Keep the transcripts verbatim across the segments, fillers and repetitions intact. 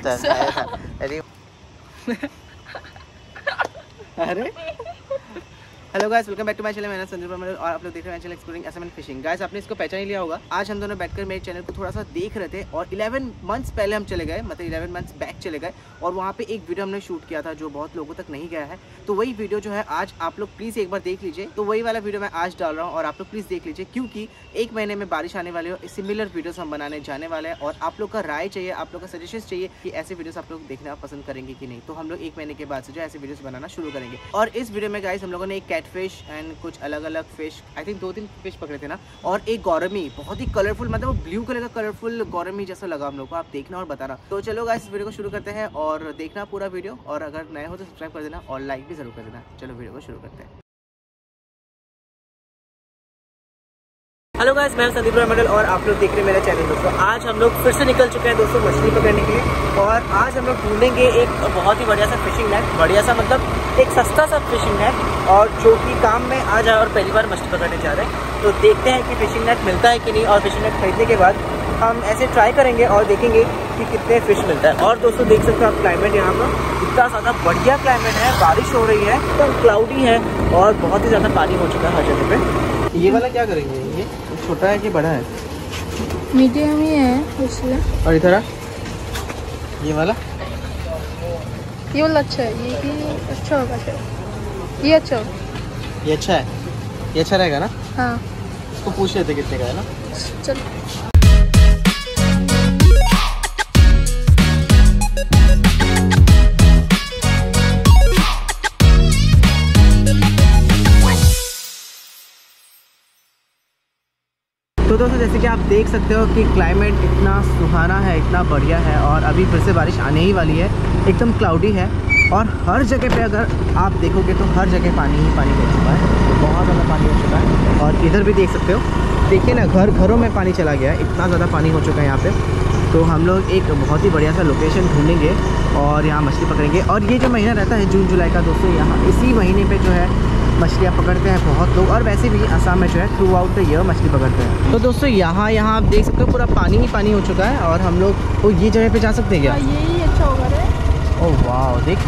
Sir अरे अरे hello guys, welcome back to my channel. मेरा संदीप और आप लोग देख रहे हैं channel exploring S M N fishing. Guys, आपने इसको पहचान ही लिया होगा। आज हम दोनों बैठकर मेरे चैनल को थोड़ा सा देख रहे थे और ग्यारह मंथ्स पहले हम चले गए, मतलब ग्यारह मंथ्स बैक चले गए और वहाँ पे एक वीडियो हमने शूट किया था जो बहुत लोगों तक नहीं गया है। तो वही वीडियो जो है आज आप लोग प्लीज़ एक बार देख लीजिए। तो वही वाला वीडियो मैं आज डाल रहा हूँ और आप लोग प्लीज़ देख लीजिए, क्योंकि एक महीने में बारिश आने वाली हो, सिमिलर वीडियोस हम बनाने जाने वाले हैं और आप लोग का राय चाहिए, आप लोग का सजेशन चाहिए कि ऐसे वीडियोस आप लोग देखना पसंद करेंगे कि नहीं। तो हम लोग एक महीने के बाद से जो ऐसे वीडियोस बनाना शुरू करेंगे। और इस वीडियो में गाइस हम लोगों ने एक कैटफिश एंड कुछ अलग अलग फिश, आई थिंक दो तीन फिश पकड़े थे ना, और एक गौरमी, बहुत ही कलरफुल, मतलब वो ब्लू कलर का कलरफुल गौरमी जैसा लगा हम लोग को। आप देखना और बताना। तो चलो गाइस, इस वीडियो को शुरू करते हैं और देखना पूरा वीडियो, और अगर नए हो तो सब्सक्राइब कर देना और लाइक भी जरूर कर देना। चलो वीडियो को शुरू करते हैं। हेलो गाइस, मैं संदीप मंडल और आप लोग देख रहे हैं मेरा चैनल। दोस्तों, आज हम लोग फिर से निकल चुके हैं दोस्तों मछली पकड़ने के लिए, और आज हम लोग ढूंढेंगे एक बहुत ही बढ़िया सा फिशिंग नेट, बढ़िया सा मतलब एक सस्ता सा फिशिंग नेट, और जो कि काम में आ जाए और पहली बार मछली पकड़ने जा रहे हैं। तो देखते हैं कि फिशिंग नेट मिलता है कि नहीं, और फिशिंग नेट खरीदने के बाद हम ऐसे ट्राई करेंगे और देखेंगे कि कितने फिश मिलता है। और दोस्तों देख सकते हो आप क्लाइमेट, यहाँ पर इतना ज़्यादा बढ़िया क्लाइमेट है, बारिश हो रही है, एकदम क्लाउडी है और बहुत ही ज़्यादा पानी हो चुका है हर जगह पे। ये वाला क्या करेंगे? ये छोटा है कि बड़ा है? मीडियम ही है इसलिए। और इधर ये वाला, ये वाला अच्छा है, ये भी अच्छा होगा शायद। ये अच्छा होगा, ये अच्छा है, ये अच्छा रहेगा ना? हाँ, इसको पूछ लेते कितने का है ना। चल। तो दोस्तों जैसे कि आप देख सकते हो कि क्लाइमेट इतना सुहाना है, इतना बढ़िया है, और अभी फिर से बारिश आने ही वाली है। एकदम क्लाउडी है और हर जगह पे अगर आप देखोगे तो हर जगह पानी ही पानी हो चुका है, तो बहुत ज़्यादा पानी हो चुका है। और इधर भी देख सकते हो, देखिए ना, घर घरों में पानी चला गया है, इतना ज़्यादा पानी हो चुका है यहाँ पे। तो हम लोग एक बहुत ही बढ़िया सा लोकेशन ढूंढेंगे और यहाँ मछली पकड़ेंगे। और ये जो महीना रहता है जून जुलाई का दोस्तों, यहाँ इसी महीने पे जो है मछलियाँ पकड़ते हैं बहुत लोग, और वैसे भी असम में जो है थ्रू आउट द ईयर मछली पकड़ते हैं। तो दोस्तों यहाँ यहाँ आप देख सकते हो पूरा पानी ही पानी हो चुका है, और हम लोग तो ये जगह पे जा सकते हैं क्या? यही अच्छा होगा रे। ओह वाह, देख,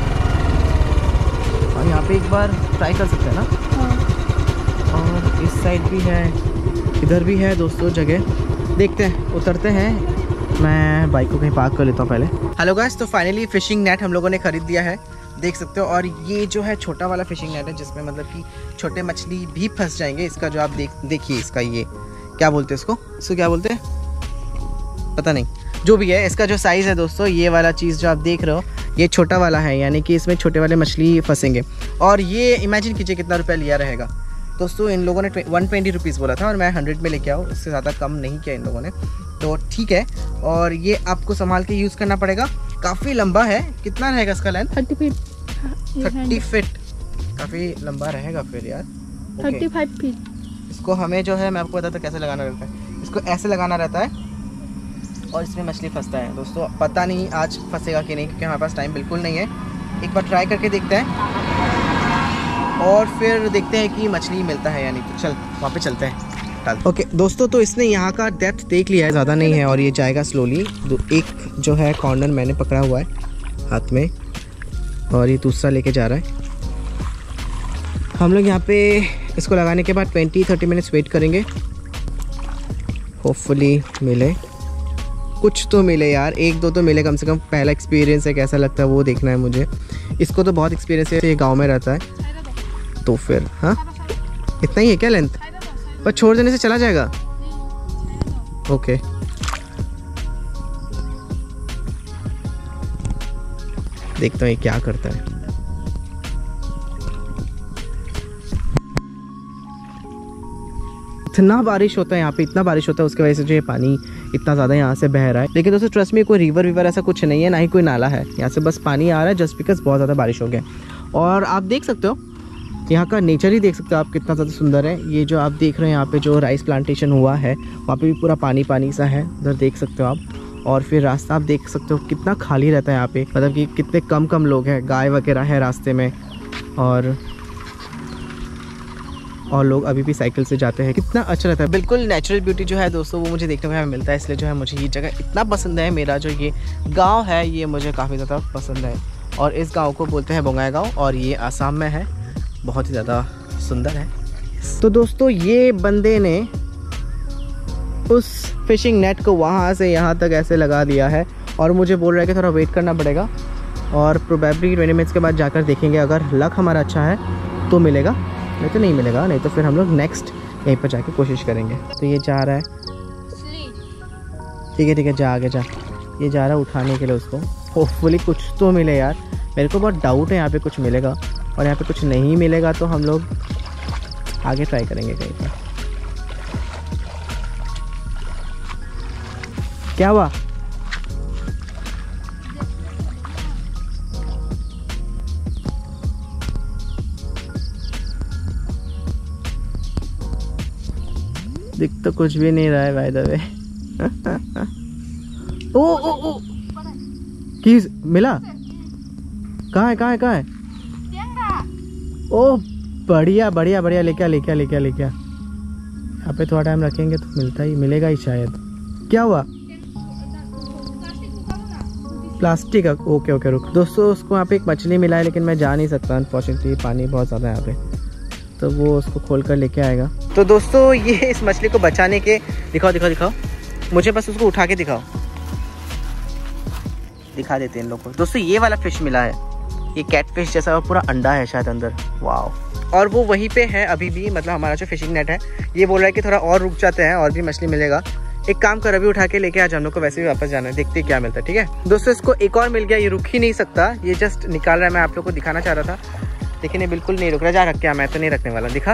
और यहाँ पे एक बार ट्राई कर सकते हैं ना। हाँ। और इस साइड भी है, इधर भी है दोस्तों जगह। देखते हैं, उतरते हैं। मैं बाइक को कहीं पार्क कर लेता हूँ पहले। हेलो गाइस, तो फाइनली फिशिंग नेट हम लोगों ने खरीद दिया है, देख सकते हो। और ये जो है छोटा वाला फिशिंग नेट है, जिसमें मतलब कि छोटे मछली भी फंस जाएंगे। इसका जो आप देख देखिए, इसका ये क्या बोलते हैं, इसको इसको क्या बोलते हैं पता नहीं, जो भी है इसका जो साइज़ है दोस्तों, ये वाला चीज़ जो आप देख रहे हो ये छोटा वाला है, यानी कि इसमें छोटे वाले मछली फंसेंगे। और ये इमेजिन कीजिए कितना रुपया लिया रहेगा दोस्तों। इन लोगों ने वन ट्वेंटी रुपीज़ बोला था और मैं हंड्रेड में लेके आओ, इससे ज़्यादा कम नहीं किया इन लोगों ने, तो ठीक है। और ये आपको संभाल के यूज़ करना पड़ेगा। काफ़ी लंबा है, कितना रहेगा इसका length? Thirty feet. Thirty feet काफ़ी लंबा रहेगा फिर यार। Thirty five feet. इसको हमें जो है, मैं आपको बताता कैसे लगाना रहता है। इसको ऐसे लगाना रहता है और इसमें मछली फंसता है दोस्तों। पता नहीं आज फंसेगा कि नहीं, क्योंकि हमारे पास टाइम बिल्कुल नहीं है। एक बार ट्राई करके देखते हैं और फिर देखते हैं कि मछली मिलता है या नहीं। तो चल वहाँ पे चलते हैं। ओके okay, दोस्तों, तो इसने यहाँ का डेप्थ देख लिया है, ज़्यादा नहीं है, और ये जाएगा स्लोली। एक जो है कॉर्नर मैंने पकड़ा हुआ है हाथ में, और ये दूसरा लेके जा रहा है। हम लोग यहाँ पे इसको लगाने के बाद ट्वेंटी थर्टी मिनट्स वेट करेंगे। होपफुली मिले, कुछ तो मिले यार, एक दो तो मिले कम से कम। पहला एक्सपीरियंस है, कैसा लगता है वो देखना है मुझे। इसको तो बहुत एक्सपीरियंस है, ये गांव में रहता है, तो फिर हाँ इतना ही है क्या लेंथ? पर छोड़ देने से चला जाएगा? ओके देखता हूँ ये क्या करता है। इतना बारिश होता है यहाँ पे, इतना बारिश होता है, उसकी वजह से जो ये पानी इतना ज़्यादा यहाँ से बह रहा है। लेकिन दोस्तों ट्रस्ट में, कोई रिवर विवर ऐसा कुछ नहीं है, ना ही कोई नाला है। यहाँ से बस पानी आ रहा है जस्ट बिकॉज बहुत ज़्यादा बारिश हो गया। और आप देख सकते हो यहाँ का नेचर ही देख सकते हो आप, कितना ज़्यादा सुंदर है। ये जो आप देख रहे हैं यहाँ पे जो राइस प्लांटेशन हुआ है, वहाँ पे भी पूरा पानी पानी सा है, उधर देख सकते हो आप। और फिर रास्ता आप देख सकते हो कितना खाली रहता है यहाँ पे, मतलब कि कितने कम कम लोग हैं, गाय वगैरह है रास्ते में। और और लोग अभी भी साइकिल से जाते हैं। कितना अच्छा लगता है, बिल्कुल नेचुरल ब्यूटी जो है दोस्तों वो मुझे देखने को यहाँ मिलता है। इसलिए जो है मुझे ये जगह इतना पसंद है। मेरा जो ये गांव है ये मुझे काफ़ी ज़्यादा पसंद है और इस गांव को बोलते हैं बोंगाई गांव और ये आसाम में है। बहुत ही ज़्यादा सुंदर है। तो दोस्तों ये बंदे ने उस फिशिंग नेट को वहाँ से यहाँ तक ऐसे लगा दिया है और मुझे बोल रहा है कि थोड़ा वेट करना पड़ेगा और प्रोबेबली ट्वेंटी मिनट्स के बाद जाकर देखेंगे। अगर लक हमारा अच्छा है तो मिलेगा, नहीं तो नहीं मिलेगा। नहीं तो फिर हम लोग नेक्स्ट यहीं पर जाके कोशिश करेंगे। तो ये जा रहा है, ठीक है ठीक है, जा आगे जा। ये जा रहा है उठाने के लिए उसको। होपफुली कुछ तो मिले यार, मेरे को बहुत डाउट है यहाँ पे कुछ मिलेगा और यहाँ पे कुछ नहीं मिलेगा तो हम लोग आगे ट्राई करेंगे कहीं पर। क्या हुआ? दिख तो कुछ भी नहीं रहा है बाय द वे। ओ ओ ओ किस मिला? कहाँ है कहाँ है कहाँ है? ओ बढ़िया बढ़िया बढ़िया, लेके आ लेके आ लेके आ लेके आ। यहाँ पे थोड़ा टाइम रखेंगे तो मिलता ही मिलेगा ही शायद। क्या हुआ? प्लास्टिक का? ओके ओके रुक। दोस्तों उसको यहाँ पे एक मछली मिला है लेकिन मैं जा नहीं सकता अनफॉर्चुनेटली, पानी बहुत ज़्यादा है यहाँ पे। तो वो उसको खोल कर लेके आएगा। तो दोस्तों ये इस मछली को बचाने के, दिखाओ दिखाओ दिखाओ, मुझे बस उसको उठा के दिखाओ, दिखा देते हैं इन लोग को। दोस्तों ये वाला फिश मिला है, ये कैट फिश जैसा पूरा अंडा है शायद अंदर। वाह। और वो वहीं पे है अभी भी, मतलब हमारा जो फिशिंग नेट है। ये बोल रहा है कि थोड़ा और रुक जाते हैं और भी मछली मिलेगा। एक काम कर, अभी उठा के लेके आज हम लोग को वैसे भी वापस जाना है, देखते क्या मिलता है। ठीक है दोस्तों, इसको एक और मिल गया। ये रुक ही नहीं सकता, ये जस्ट निकाल रहा है। मैं आप लोग को दिखाना चाह रहा था लेकिन ये बिल्कुल नहीं रुक रहा। जा रख क्या, मैं तो नहीं रखने वाला। दिखा,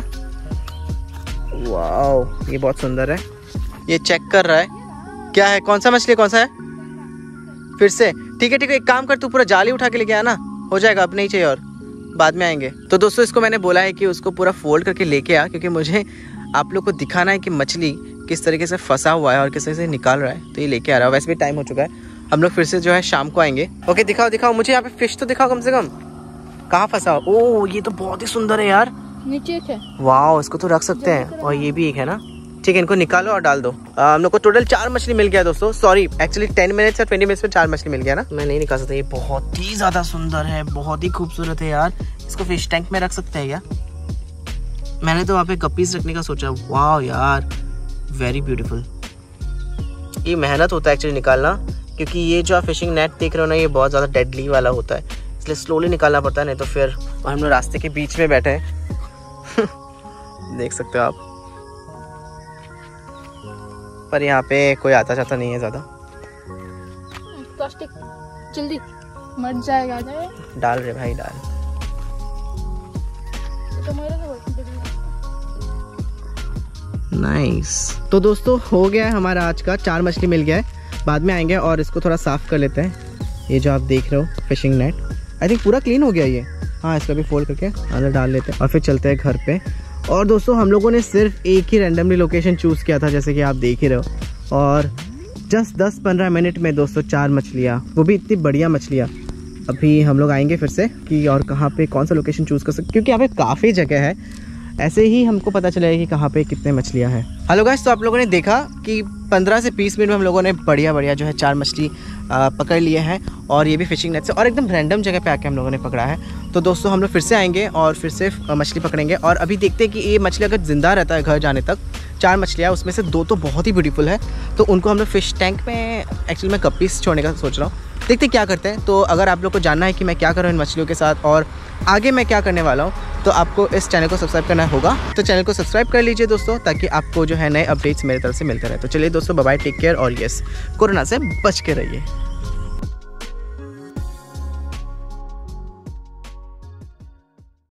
वाह ये बहुत सुंदर है। ये चेक कर रहा है क्या है, कौन सा मछली, कौन सा है फिर से। ठीक है ठीक है, एक काम कर, तू पूरा जाली उठा के लेके आना, हो जाएगा। अब नहीं चाहिए और बाद में आएंगे। तो दोस्तों इसको मैंने बोला है कि उसको पूरा फोल्ड करके लेके आ, क्योंकि मुझे आप लोग को दिखाना है कि मछली किस तरीके से फंसा हुआ है और किस तरीके से निकाल रहा है। तो ये लेके आ रहा है। वैसे भी टाइम हो चुका है, हम लोग फिर से जो है शाम को आएंगे। ओके दिखाओ दिखाओ मुझे, यहाँ पे फिश तो दिखाओ कम से कम, कहाँ फंसा। ओ ये तो बहुत ही सुंदर है यार, नीचे एक है। वाह, इसको तो रख सकते हैं। और ये भी एक है ना, ठीक है, इनको निकालो और डाल दो। आ, हम लोग को टोटल चार मछली मिल गया दोस्तों। सॉरी एक्चुअली टेन मिनट्स या ट्वेंटी मिनट्स में चार मछली मिल गया ना, मैं नहीं निकाल सकता। ये बहुत ही ज्यादा सुंदर है, बहुत ही खूबसूरत है यार। इसको फिश टैंक में रख सकते हैं क्या? मैंने तो वहाँ पे गप्पीज रखने का सोचा। वाह यार वेरी ब्यूटीफुल। ये मेहनत होता है एक्चुअली निकालना, क्योंकि ये जो आप फिशिंग नेट देख रहे हो ना, ये बहुत ज़्यादा डेडली वाला होता है, इसलिए स्लोली निकालना पड़ता है। नहीं तो फिर हम लोग रास्ते के बीच में बैठे हैं देख सकते हो आप, पर यहाँ पे कोई आता जाता नहीं है ज़्यादा। प्लास्टिक जल्दी मर जाएगा। जाए डाल रहे भाई डाल। Nice nice. तो दोस्तों हो गया है हमारा आज का, चार मछली मिल गया है। बाद में आएंगे और इसको थोड़ा साफ कर लेते हैं। ये जो आप देख रहे हो फिशिंग नेट, आई थिंक पूरा क्लीन हो गया ये। हाँ इसको भी फोल्ड करके अंदर डाल लेते हैं और फिर चलते हैं घर पे। और दोस्तों हम लोगों ने सिर्फ एक ही रैंडमली लोकेशन चूज़ किया था, जैसे कि आप देख ही रहे हो। और जस्ट दस पंद्रह मिनट में दोस्तों चार मछलियाँ, वो भी इतनी बढ़िया मछलियाँ। अभी हम लोग आएंगे फिर से कि और कहाँ पे कौन सा लोकेशन चूज़ कर सकते, क्योंकि यहाँ पे काफ़ी जगह है, ऐसे ही हमको पता चलेगा कि कहाँ पे कितने मछलियाँ हैं। हेलो गाइस, तो आप लोगों ने देखा कि पंद्रह से बीस मिनट में हम लोगों ने बढ़िया बढ़िया जो है चार मछली पकड़ लिए हैं, और ये भी फिशिंग नेट से, और एकदम रैंडम जगह पे आके हम लोगों ने पकड़ा है। तो दोस्तों हम लोग फिर से आएंगे और फिर से मछली पकड़ेंगे। और अभी देखते हैं कि ये मछली अगर ज़िंदा रहता है घर जाने तक, चार मछलियाँ उसमें से दो तो बहुत ही ब्यूटीफुल है, तो उनको हम लोग फिश टैंक में एक्चुअली मैं गप्पीज छोड़ने का सोच रहा हूँ। देखते क्या करते हैं। तो अगर आप लोग को जानना है कि मैं क्या कर रहा हूँ इन मछलियों के साथ और आगे मैं क्या करने वाला हूँ, तो आपको इस चैनल को सब्सक्राइब करना होगा। तो चैनल को सब्सक्राइब कर लीजिए दोस्तों, ताकि आपको जो है नए अपडेट्स मेरी तरफ से मिलते रहे। तो चलिए दोस्तों बाय बाय, टेक केयर, और यस कोरोना से बच के रहिए।